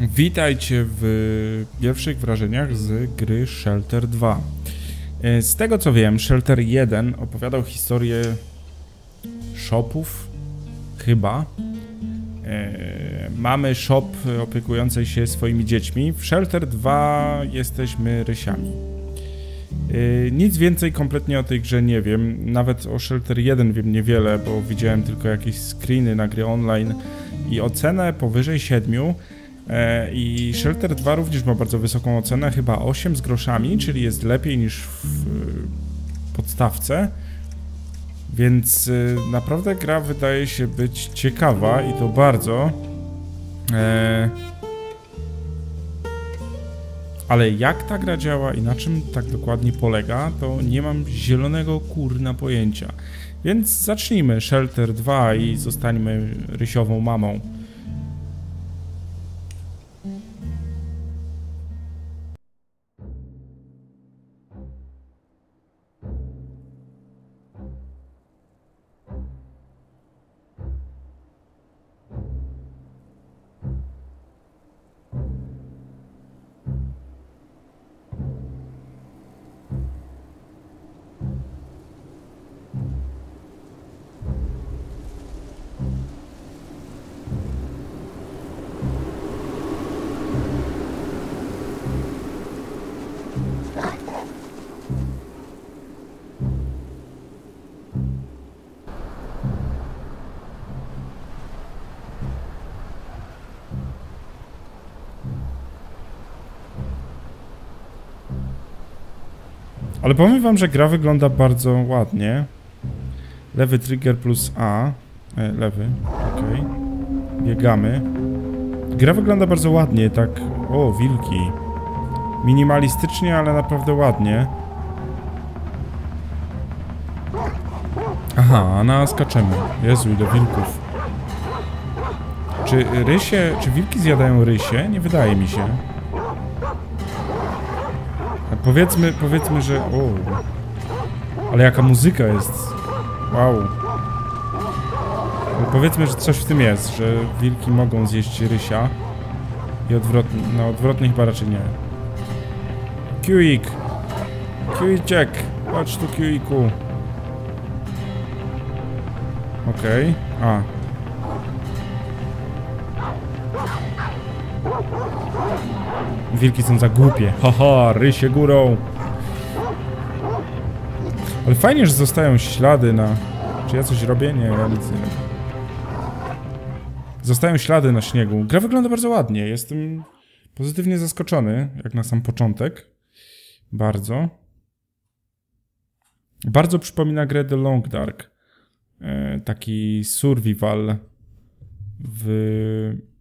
Witajcie w pierwszych wrażeniach z gry Shelter 2. Z tego co wiem, Shelter 1 opowiadał historię shopów, chyba. Mamy shop opiekujący się swoimi dziećmi. W Shelter 2 jesteśmy rysiami. Nic więcej kompletnie o tej grze nie wiem. Nawet o Shelter 1 wiem niewiele, bo widziałem tylko jakieś screeny na gry online i ocenę powyżej 7. I Shelter 2 również ma bardzo wysoką ocenę, chyba 8 z groszami, czyli jest lepiej niż w podstawce. Więc naprawdę gra wydaje się być ciekawa i to bardzo. Ale jak ta gra działa i na czym tak dokładnie polega, to nie mam zielonego kurna pojęcia. Więc zacznijmy Shelter 2 i zostańmy rysiową mamą. Ale powiem wam, że gra wygląda bardzo ładnie. Lewy trigger plus A. Lewy, okej. Biegamy. Gra wygląda bardzo ładnie, tak... O, wilki. Minimalistycznie, ale naprawdę ładnie. Aha, a skaczemy. Jezu, ile wilków. Czy rysie... Czy wilki zjadają rysie? Nie wydaje mi się. Powiedzmy, że... O, ale jaka muzyka jest. Wow. Ale powiedzmy, że coś w tym jest, że wilki mogą zjeść rysia. I odwrotnie... No, odwrotnie chyba raczej nie. Kiwik! Kiwiciek! Chodź tu, kiwiku. Okej. A. Wilki są za głupie. Haha, rysie górą. Ale fajnie, że zostają ślady na... Czy ja coś robię? Nie, ja nic nie robię. Zostają ślady na śniegu. Gra wygląda bardzo ładnie. Jestem pozytywnie zaskoczony, jak na sam początek. Bardzo. Bardzo przypomina grę The Long Dark. Taki survival w...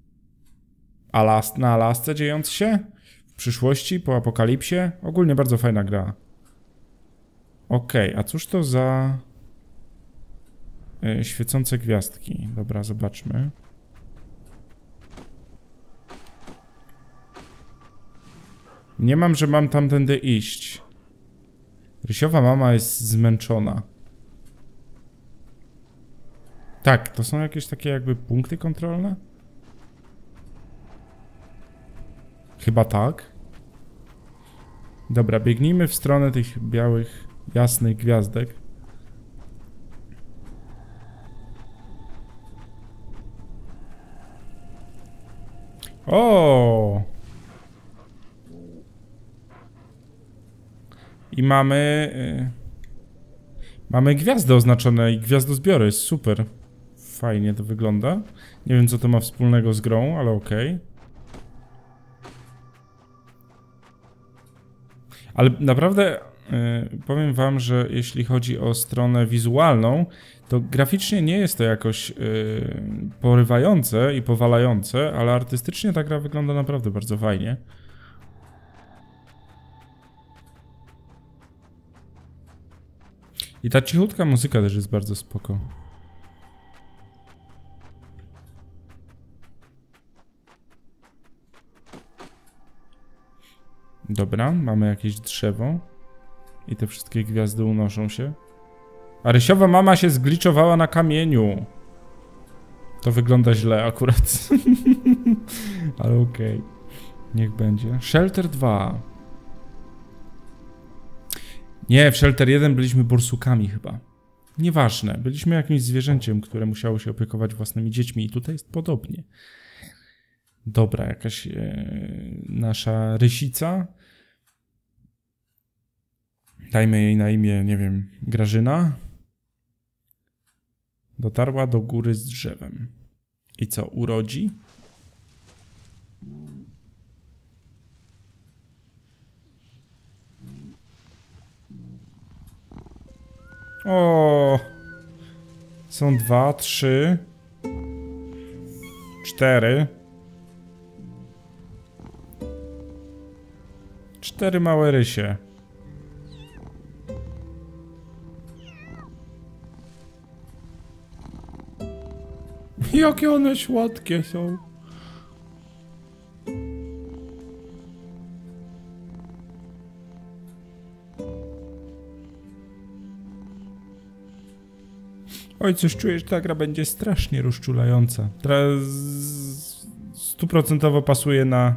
na Alasce dziejący się w przyszłości, po apokalipsie. Ogólnie bardzo fajna gra. Okej, a cóż to za świecące gwiazdki? Dobra, zobaczmy. Nie mam, że mam tamtędy iść. Rysiowa mama jest zmęczona. Tak, to są jakieś takie jakby punkty kontrolne? Chyba tak. Dobra, biegnijmy w stronę tych białych, jasnych gwiazdek. O! I mamy... mamy gwiazdy oznaczone i gwiazdozbiory. Jest super. Fajnie to wygląda. Nie wiem, co to ma wspólnego z grą, ale okej. Ale naprawdę powiem wam, że jeśli chodzi o stronę wizualną, to graficznie nie jest to jakoś porywające i powalające, ale artystycznie ta gra wygląda naprawdę bardzo fajnie. I ta cichutka muzyka też jest bardzo spoko. Dobra, mamy jakieś drzewo. I te wszystkie gwiazdy unoszą się. A rysiowa mama się zgliczowała na kamieniu. To wygląda źle akurat. Ale okej. Niech będzie. Shelter 2. Nie, w Shelter 1 byliśmy borsukami chyba. Nieważne. Byliśmy jakimś zwierzęciem, które musiało się opiekować własnymi dziećmi. I tutaj jest podobnie. Dobra, jakaś nasza rysica. Dajmy jej na imię, nie wiem, Grażyna. Dotarła do góry z drzewem. I co, urodzi? O, są 2, 3, 4. 4 małe rysie. Jakie one słodkie są. Oj, coś czuję, że ta gra będzie strasznie rozczulająca. Teraz 100% pasuje na...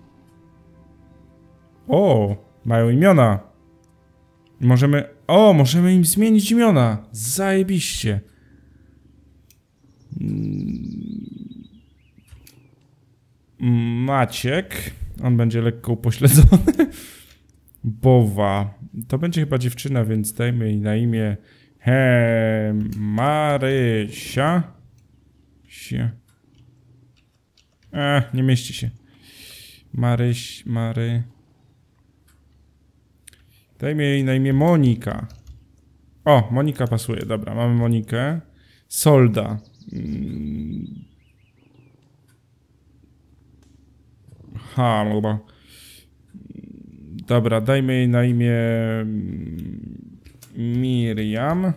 O, mają imiona. Możemy... O, możemy im zmienić imiona. Zajebiście. Maciek. On będzie lekko upośledzony. Bowa. To będzie chyba dziewczyna, więc dajmy jej na imię... Marysia. Nie mieści się. Dajmy jej na imię Monika. O, Monika pasuje, dobra, mamy Monikę. Solda. Dobra, dajmy jej na imię Miriam.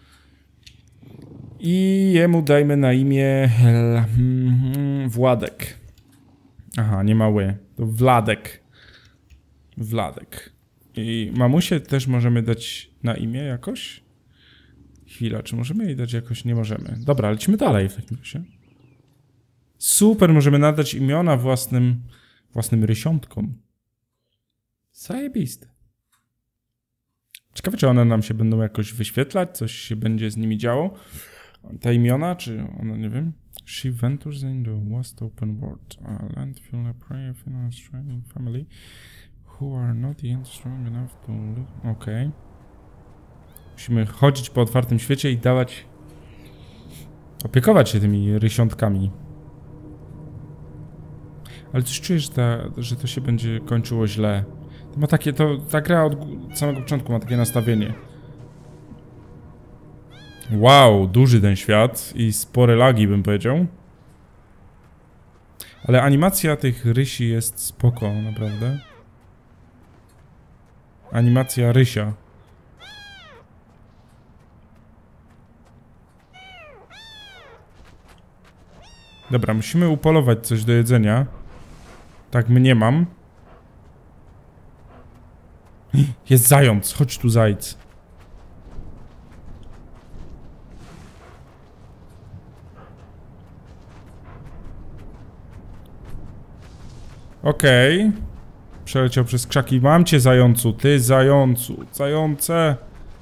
I jemu dajmy na imię Władek. Aha, nie ma ły. To Wladek. Wladek. I mamusie też możemy dać na imię jakoś? Chwila, czy możemy jej dać jakoś? Nie możemy. Dobra, lecimy dalej w takim razie. Super, możemy nadać imiona własnym rysiątkom. Zajebiste. Ciekawe, czy one nam się będą jakoś wyświetlać, coś się będzie z nimi działo. Te imiona, czy one, nie wiem. She ventures in the vast open world. A land filled a prey in a straying family who are not yet strong enough to live. Okej. Musimy chodzić po otwartym świecie i dawać... opiekować się tymi rysiątkami. Ale coś czuję, że to się będzie kończyło źle. To ma takie, ta gra od samego początku ma takie nastawienie. Wow, duży ten świat i spore lagi, bym powiedział. Ale animacja tych rysi jest spoko, naprawdę. Animacja rysia. Dobra, musimy upolować coś do jedzenia. Tak, mnie mam. Jest zając, chodź tu zajc. Okej. Przeleciał przez krzaki. Mam cię, zającu, ty zającu. Zające.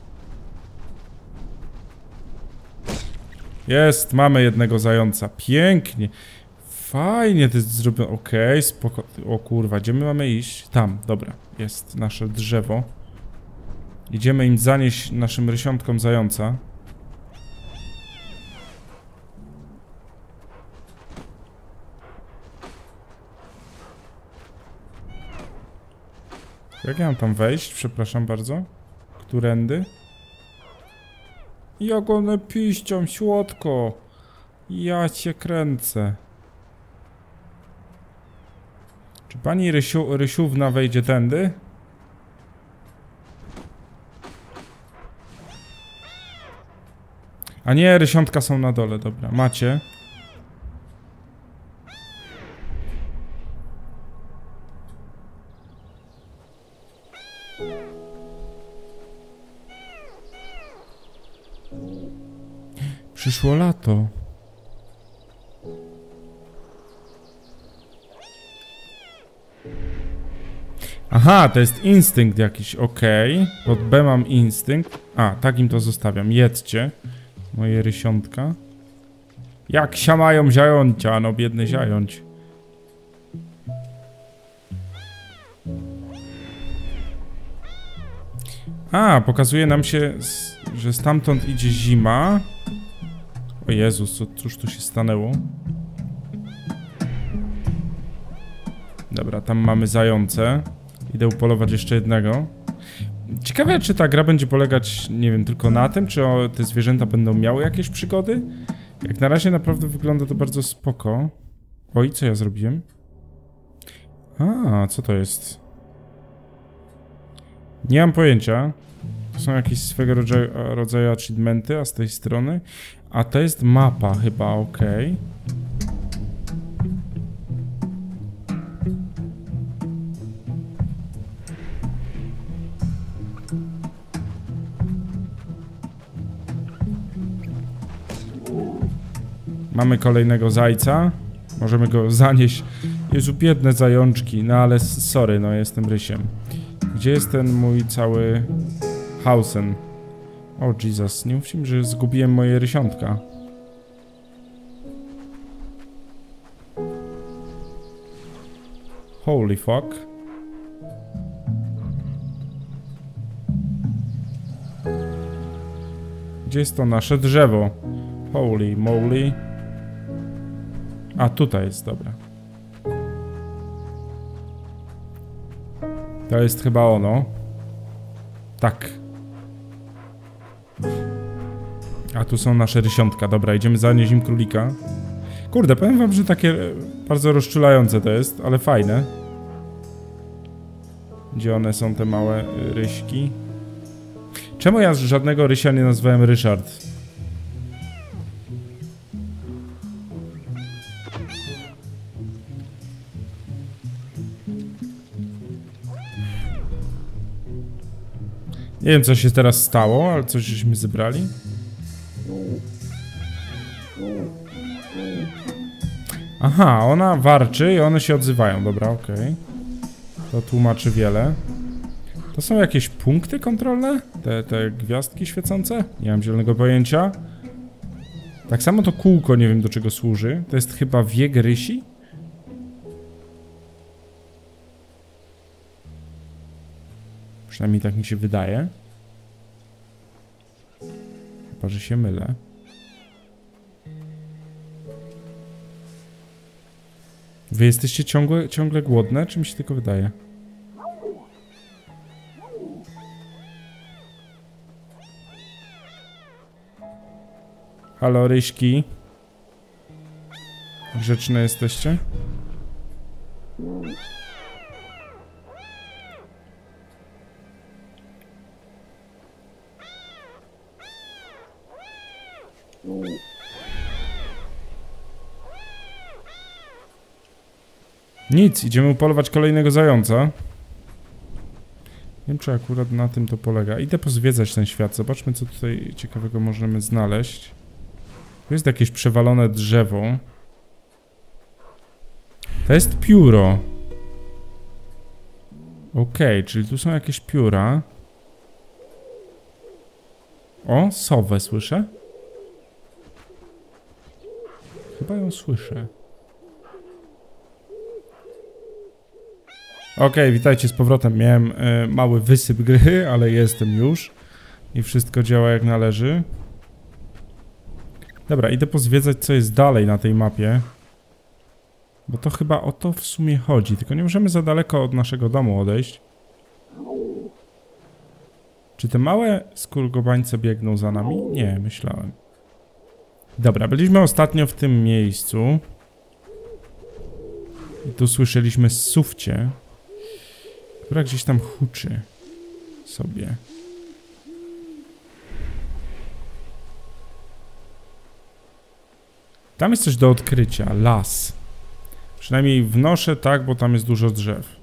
Jest, mamy jednego zająca. Pięknie. Fajnie to jest zrobione. Okej, spoko. O kurwa, gdzie my mamy iść? Tam, dobra. Jest nasze drzewo. Idziemy im zanieść naszym rysiątkom zająca. Jak ja mam tam wejść? Przepraszam bardzo. Którędy? Jak one piszczą, słodko. Ja cię kręcę. Czy pani Rysiówna wejdzie tędy? A nie, rysiątka są na dole, dobra. Macie. Przyszło lato. Aha, to jest instynkt jakiś, okej. Pod B mam instynkt. A, tak im to zostawiam. Jedzcie. Moje rysiątka. Jak się mają zającia, no biedny zająć. A, pokazuje nam się, że stamtąd idzie zima. O Jezus, cóż tu się stanęło? Dobra, tam mamy zające. Idę upolować jeszcze jednego. Ciekawe, czy ta gra będzie polegać, nie wiem, tylko na tym, czy te zwierzęta będą miały jakieś przygody? Jak na razie naprawdę wygląda to bardzo spoko. Oj, co ja zrobiłem? A, co to jest? Nie mam pojęcia. To są jakieś swego rodzaju achievementy, a z tej strony... A to jest mapa chyba, okej. Mamy kolejnego zajca. Możemy go zanieść. Jezu, biedne zajączki. No ale sorry, no jestem rysiem. Gdzie jest ten mój cały... Hausen? O Jesus, nie mówcie mi, że zgubiłem moje rysiątka. Holy fuck. Gdzie jest to nasze drzewo? Holy moly. A tutaj jest, dobra. To jest chyba ono. Tak. A tu są nasze rysiątka. Dobra, idziemy zanieść im królika. Kurde, powiem wam, że takie bardzo rozczulające to jest, ale fajne. Gdzie one są, te małe ryśki? Czemu ja żadnego rysia nie nazwałem Ryszard? Nie wiem, co się teraz stało, ale coś żeśmy zebrali. Aha, ona warczy i one się odzywają. Dobra, okej. To tłumaczy wiele. To są jakieś punkty kontrolne? Te gwiazdki świecące? Nie mam zielonego pojęcia. Tak samo to kółko, nie wiem do czego służy. To jest chyba wiek rysi? Przynajmniej tak mi się wydaje. Chyba, że się mylę. Wy jesteście ciągle głodne, czy mi się tylko wydaje? Halo, ryśki. Grzeczne jesteście? Nic, idziemy upolować kolejnego zająca. Nie wiem, czy akurat na tym to polega. Idę pozwiedzać ten świat. Zobaczmy, co tutaj ciekawego możemy znaleźć. Tu jest jakieś przewalone drzewo. To jest pióro. Okej, czyli tu są jakieś pióra. O, sowę słyszę? Chyba ją słyszę. Okej, witajcie z powrotem. Miałem mały wysyp gry, ale jestem już. I wszystko działa jak należy. Dobra, idę pozwiedzać, co jest dalej na tej mapie. Bo to chyba o to w sumie chodzi. Tylko nie możemy za daleko od naszego domu odejść. Czy te małe skurgobańce biegną za nami? Nie, myślałem. Dobra, byliśmy ostatnio w tym miejscu. I tu słyszeliśmy sufcie, która gdzieś tam huczy sobie. Tam jest coś do odkrycia. Las. Przynajmniej wnoszę tak, bo tam jest dużo drzew.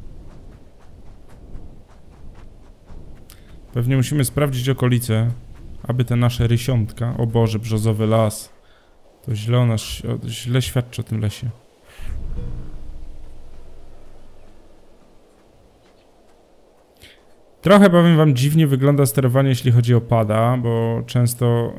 Pewnie musimy sprawdzić okolice, aby te nasze rysiątka... O Boże, brzozowy las. To źle świadczy o tym lesie. Trochę, powiem wam, dziwnie wygląda sterowanie, jeśli chodzi o pada, bo często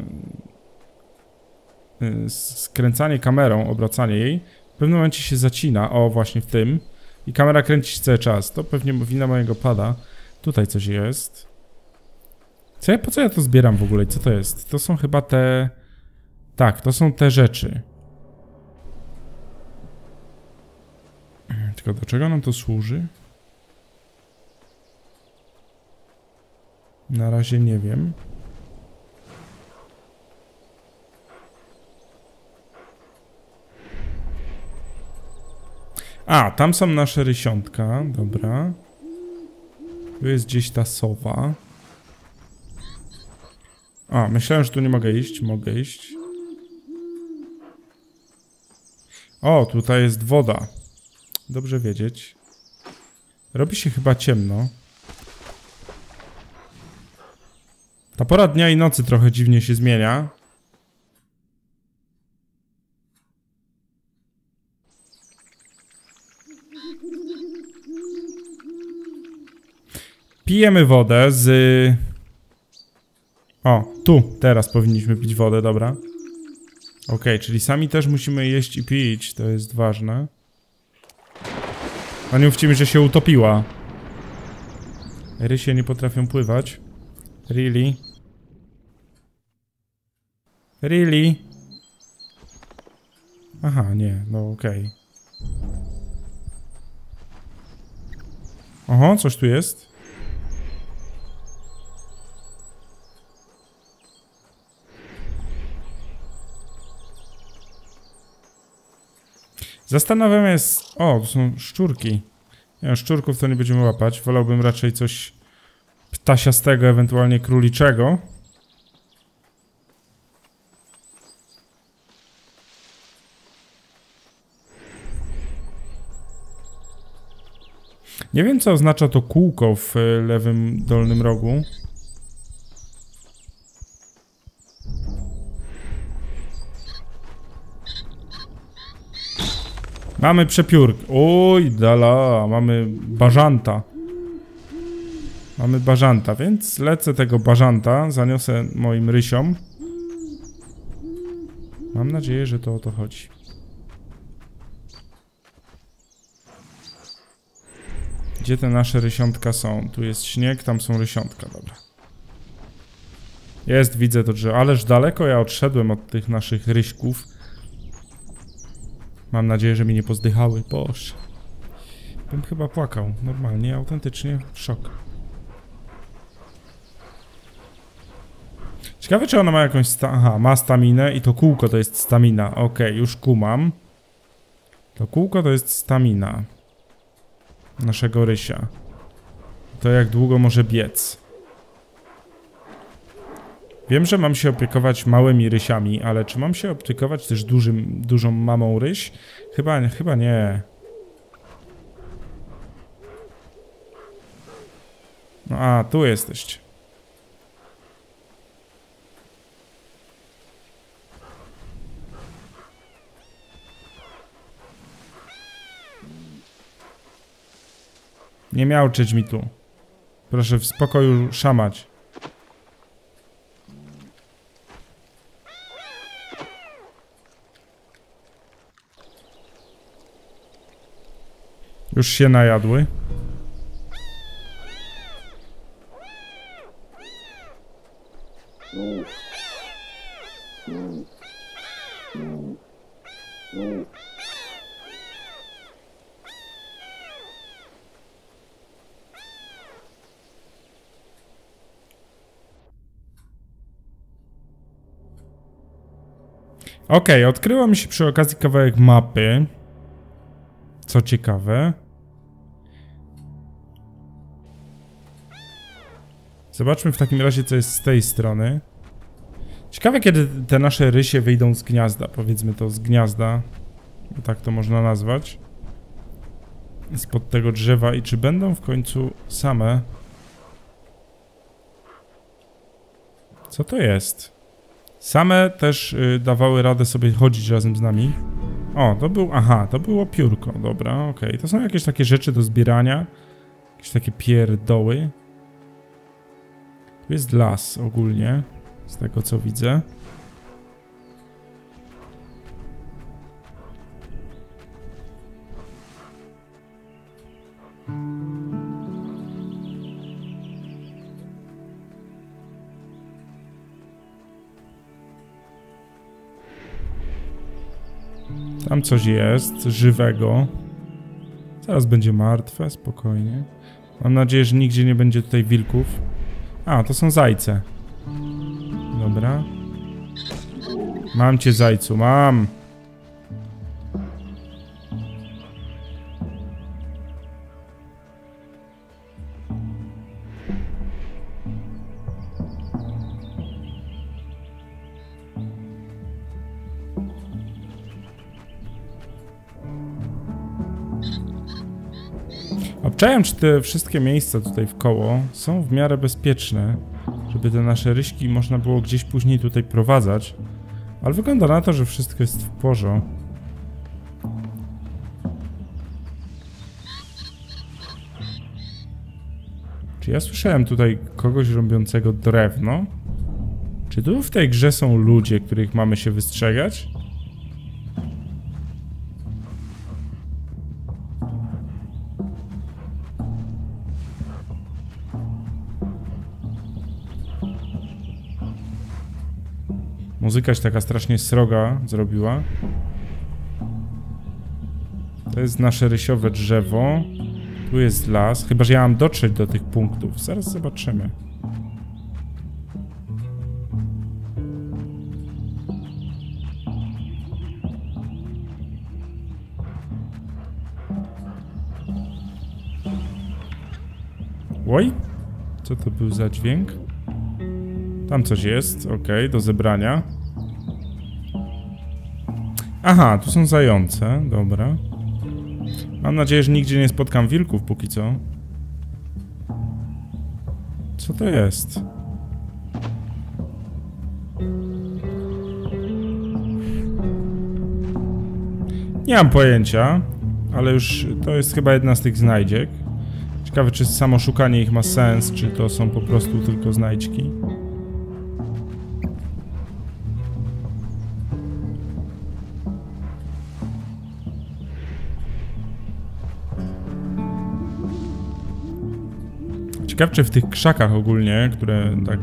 skręcanie kamerą, obracanie jej, w pewnym momencie się zacina, o właśnie w tym, i kamera kręci się cały czas. To pewnie wina mojego pada. Tutaj coś jest. Po co ja to zbieram w ogóle? Co to jest? To są chyba te... Tak, to są te rzeczy. Tylko do czego nam to służy? Na razie nie wiem. A, tam są nasze rysiątka, dobra. Tu jest gdzieś ta sowa. A, myślałem, że tu nie mogę iść. Mogę iść. O, tutaj jest woda. Dobrze wiedzieć. Robi się chyba ciemno. Ta pora dnia i nocy trochę dziwnie się zmienia. Pijemy wodę z... O, tu, teraz powinniśmy pić wodę, dobra. Okej, czyli sami też musimy jeść i pić, to jest ważne. A nie mówcie mi, że się utopiła. Rysie nie potrafią pływać. Really? Really? Aha, nie, no okej. Oho, coś tu jest. Zastanawiam się... O, to są szczurki. Nie, szczurków to nie będziemy łapać. Wolałbym raczej coś ptasiastego, ewentualnie króliczego. Nie wiem, co oznacza to kółko w lewym dolnym rogu. Mamy przepiórk. Oj, dala, mamy bażanta. Mamy bażanta, więc lecę tego bażanta, zaniosę moim rysiom. Mam nadzieję, że to o to chodzi. Gdzie te nasze rysiątka są? Tu jest śnieg, tam są rysiątka, dobra. Jest, widzę to drzewo. Ależ daleko ja odszedłem od tych naszych ryśków. Mam nadzieję, że mi nie pozdychały. Boże. Bym chyba płakał. Normalnie, autentycznie szok. Ciekawe, czy ona ma jakąś... Aha, ma staminę i to kółko to jest stamina. Okej, już kumam. To kółko to jest stamina naszego rysia. To jak długo może biec. Wiem, że mam się opiekować małymi rysiami, ale czy mam się opiekować też dużą mamą ryś? Chyba nie. No a, tu jesteście. Nie miauczyć mi tu. Proszę w spokoju szamać. Już się najadły. Okej, odkryło mi się przy okazji kawałek mapy. Co ciekawe. Zobaczmy w takim razie, co jest z tej strony. Ciekawe, kiedy te nasze rysie wyjdą z gniazda. Powiedzmy to z gniazda. Bo tak to można nazwać. Spod tego drzewa. I czy będą w końcu same? Co to jest? Same też dawały radę sobie chodzić razem z nami. O, to był... Aha, to było piórko. Dobra, okej. To są jakieś takie rzeczy do zbierania. Jakieś takie pierdoły. Tu jest las ogólnie, z tego co widzę. Tam coś jest, żywego. Zaraz będzie martwe, spokojnie. Mam nadzieję, że nigdzie nie będzie tutaj wilków. A, to są zajce. Dobra. Mam cię, zajcu, mam! Obczałem, czy te wszystkie miejsca tutaj w koło są w miarę bezpieczne, żeby te nasze ryśki można było gdzieś później tutaj prowadzać. Ale wygląda na to, że wszystko jest w porządku. Czy ja słyszałem tutaj kogoś robiącego drewno? Czy tu w tej grze są ludzie, których mamy się wystrzegać? Muzyka się taka strasznie sroga zrobiła. To jest nasze rysiowe drzewo. Tu jest las. Chyba że ja mam dotrzeć do tych punktów. Zaraz zobaczymy. Oj! Co to był za dźwięk? Tam coś jest, okej, do zebrania. Aha, tu są zające, dobra. Mam nadzieję, że nigdzie nie spotkam wilków póki co. Co to jest? Nie mam pojęcia, ale już to jest chyba jedna z tych znajdziek. Ciekawe, czy samo szukanie ich ma sens, czy to są po prostu tylko znajdźki. Ciekawe, czy w tych krzakach ogólnie, które tak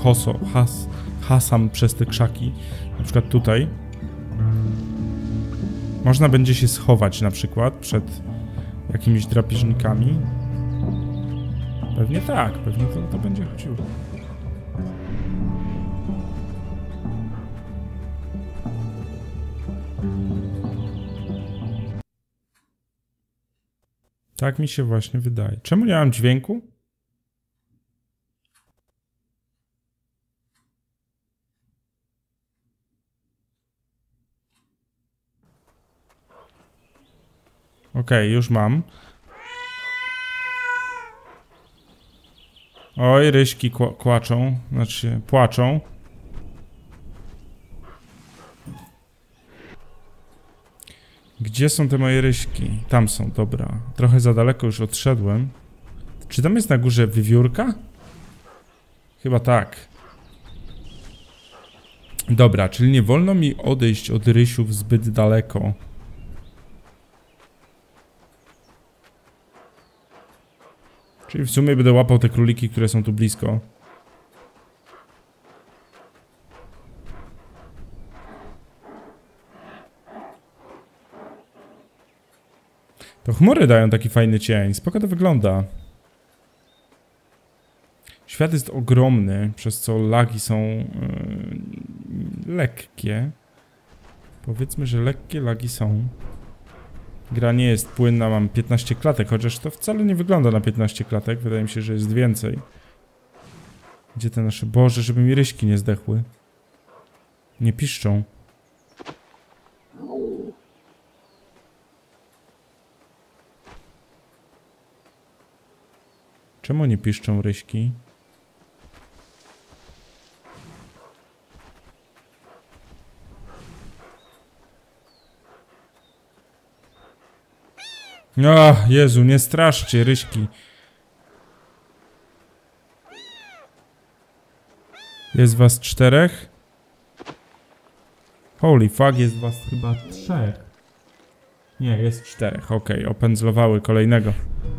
hasam przez te krzaki, na przykład tutaj, można będzie się schować na przykład przed jakimiś drapieżnikami. Pewnie tak, pewnie to będzie chodziło. Tak mi się właśnie wydaje. Czemu nie mam dźwięku? Okej, już mam. Oj, ryśki kłaczą, znaczy płaczą. Gdzie są te moje ryśki? Tam są, dobra. Trochę za daleko już odszedłem. Czy tam jest na górze wiewiórka? Chyba tak. Dobra, czyli nie wolno mi odejść od rysiów zbyt daleko. Czyli w sumie będę łapał te króliki, które są tu blisko. To chmury dają taki fajny cień. Spoko to wygląda. Świat jest ogromny, przez co lagi są lekkie. Powiedzmy, że lekkie lagi są. Gra nie jest płynna, mam 15 klatek, chociaż to wcale nie wygląda na 15 klatek. Wydaje mi się, że jest więcej. Gdzie te nasze... Boże, żeby mi ryśki nie zdechły. Nie piszczą. Czemu nie piszczą ryśki? O, Jezu, nie straszcie, ryśki. Jest was 4. Holy fuck, jest was chyba 3. Nie, jest 4. Okej, opędzlowały kolejnego.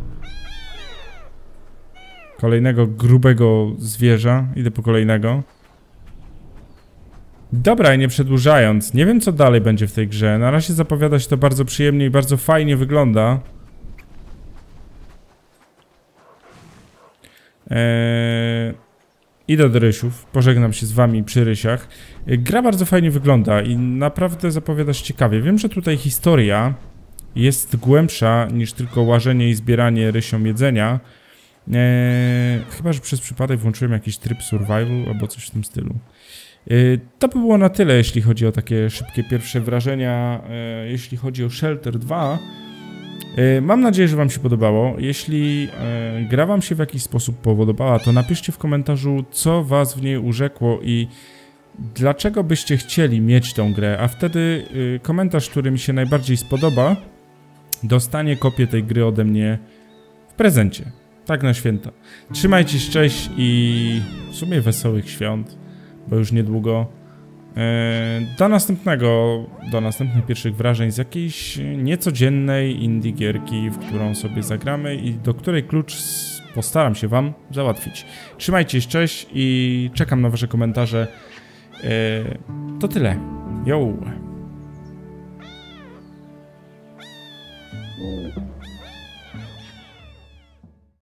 Kolejnego grubego zwierza. Idę po kolejnego. Dobra, i nie przedłużając, nie wiem co dalej będzie w tej grze. Na razie zapowiada się to bardzo przyjemnie i bardzo fajnie wygląda. Idę do rysiów, pożegnam się z wami przy rysiach. Gra bardzo fajnie wygląda i naprawdę zapowiada się ciekawie. Wiem, że tutaj historia jest głębsza niż tylko łażenie i zbieranie rysiom jedzenia. Chyba, że przez przypadek włączyłem jakiś tryb survival albo coś w tym stylu. To by było na tyle, jeśli chodzi o takie szybkie pierwsze wrażenia, jeśli chodzi o Shelter 2. Mam nadzieję, że wam się podobało. Jeśli gra wam się w jakiś sposób podobała, to napiszcie w komentarzu, co was w niej urzekło i dlaczego byście chcieli mieć tą grę, a wtedy komentarz, który mi się najbardziej spodoba, dostanie kopię tej gry ode mnie w prezencie. Tak na święta. Trzymajcie się, cześć i w sumie wesołych świąt, bo już niedługo. Do następnych pierwszych wrażeń z jakiejś niecodziennej indie gierki, w którą sobie zagramy i do której klucz postaram się wam załatwić. Trzymajcie się, cześć i czekam na wasze komentarze. To tyle. Yo!